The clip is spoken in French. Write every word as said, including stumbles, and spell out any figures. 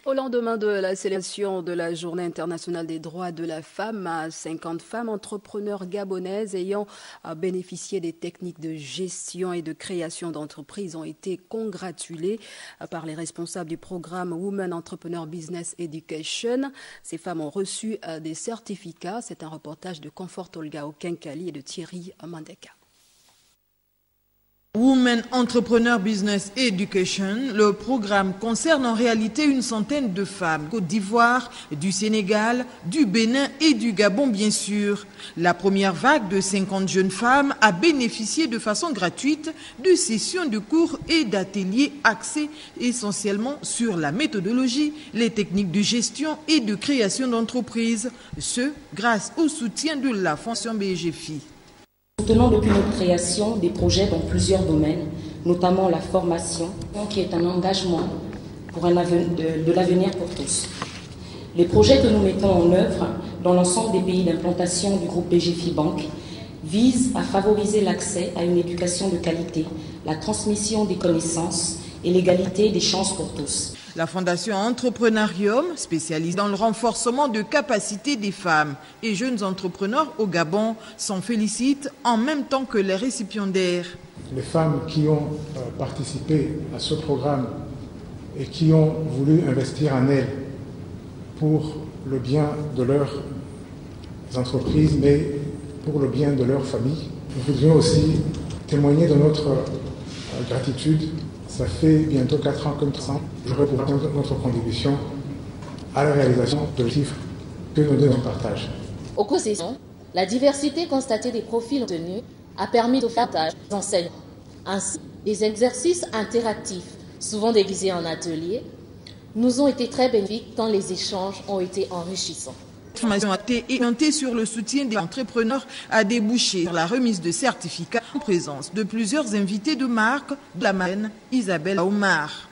Au lendemain de la célébration de la Journée internationale des droits de la femme, cinquante femmes entrepreneurs gabonaises ayant bénéficié des techniques de gestion et de création d'entreprises ont été congratulées par les responsables du programme Women Entrepreneur Business Education. Ces femmes ont reçu des certificats. C'est un reportage de Comfort Olga Okenkali et de Thierry Mandeka. Women Entrepreneur Business Education, le programme concerne en réalité une centaine de femmes, Côte d'Ivoire, du Sénégal, du Bénin et du Gabon bien sûr. La première vague de cinquante jeunes femmes a bénéficié de façon gratuite de sessions de cours et d'ateliers axés essentiellement sur la méthodologie, les techniques de gestion et de création d'entreprises, ce grâce au soutien de la Fondation B G F I. Nous soutenons depuis notre création des projets dans plusieurs domaines, notamment la formation, qui est un engagement pour un de, de l'avenir pour tous. Les projets que nous mettons en œuvre dans l'ensemble des pays d'implantation du groupe B G F I Bank visent à favoriser l'accès à une éducation de qualité, la transmission des connaissances et l'égalité des chances pour tous. La Fondation Entrepreneurium, spécialisée dans le renforcement de capacités des femmes et jeunes entrepreneurs au Gabon, s'en félicite en même temps que les récipiendaires. Les femmes qui ont euh, participé à ce programme et qui ont voulu investir en elles pour le bien de leurs entreprises, mais pour le bien de leur famille, nous voudrions aussi témoigner de notre euh, gratitude. Ça fait bientôt quatre ans que nous sommes représentant notre contribution à la réalisation de l'objectif que nous deux partagent. Au cours de ces sessions, la diversité constatée des profils obtenus a permis de faire davantage d'enseignements. Ainsi, des exercices interactifs, souvent déguisés en ateliers, nous ont été très bénéfiques tant les échanges ont été enrichissants. La formation a été orientée sur le soutien des entrepreneurs à déboucher sur la remise de certificats en présence de plusieurs invités de marque de la marraine Isabelle Omar.